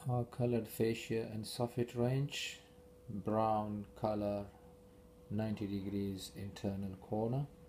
Colored fascia and soffit range, brown color, 90 degrees internal corner.